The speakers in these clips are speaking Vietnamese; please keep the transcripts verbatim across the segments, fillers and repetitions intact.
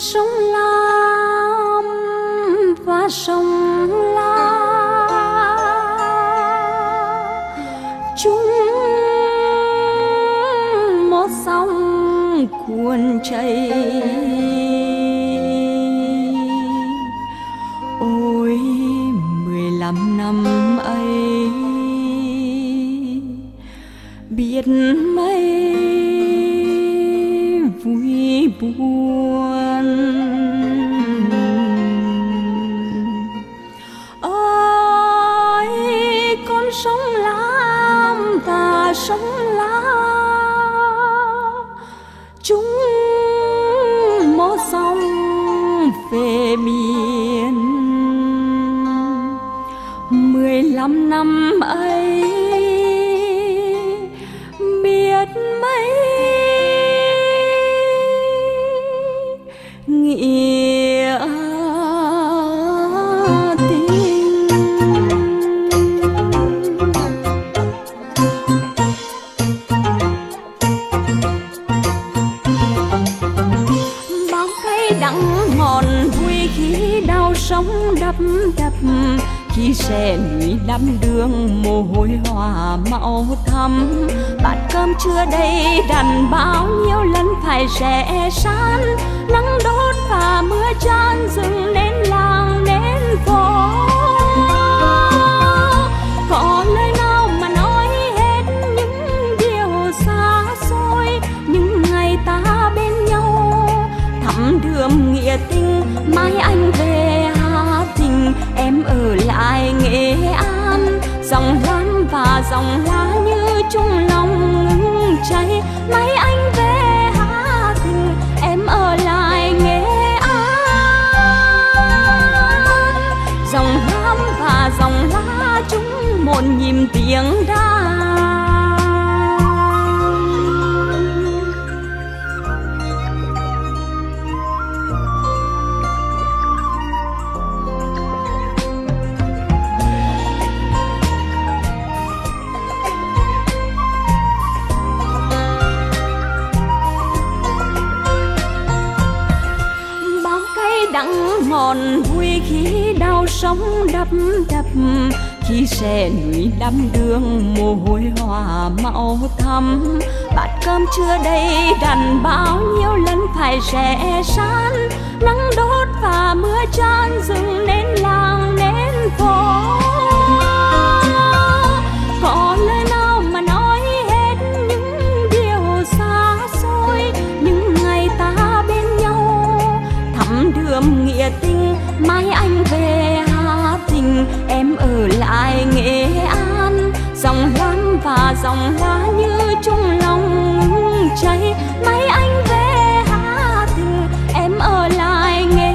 sông Lam và sông La chúng một dòng cuồn chảy. Ôi mười lăm năm ấy biết mấy vui buồn. Ôi con sông Lam và sông La chúng một dòng về biển. Mười lăm năm ấy biết mấy nghĩa tình. Bao cây đắng mòn vui khi đau sống đập đập, khi xe núi đắm đường mồ hôi hòa máu thắm. Bát cơm chưa đầy đặn bao nhiêu lần phải rẽ san, nắng đốt và mưa chan dừng nên làng nên phố. Có lời nào mà nói hết những điều xa xôi, những ngày ta bên nhau thắm đượm nghĩa tình. Mai anh về Hà Tĩnh, em ở lại Nghệ An. Dòng Lam và dòng La như chung lòng ngừng cháy. Mai anh về Hà Tĩnh, em ở lại Nghệ An. Dòng Lam và dòng La chung một nhịp tiếng đàn. Đắng mòn vui khi đau sống đập đập, khi xe núi đắm đường mồ hôi hòa máu thắm. Bát cơm chưa đầy đặn bao nhiêu lần phải rẽ san, nắng đốt và mưa chan dừng nên làng nên phố. Có lời nào mà nói hết những điều xa xôi, những ngày ta bên nhau thắm đượm nghĩa tình. Mai anh về Hà Tĩnh, em ở lại Nghệ An. Dòng Lam và dòng La như chung lòng ngừng cháy. Mai anh về Hà Tĩnh, em ở lại Nghệ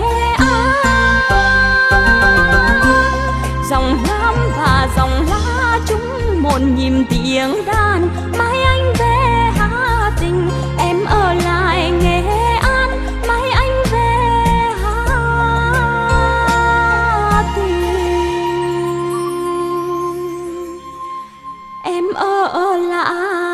An. Dòng Lam và dòng La chung một nhịp tiếng đàn. Mai anh về Hà Tĩnh, em ở lại Nghệ An. Mai anh về Hà Tĩnh, em ở lại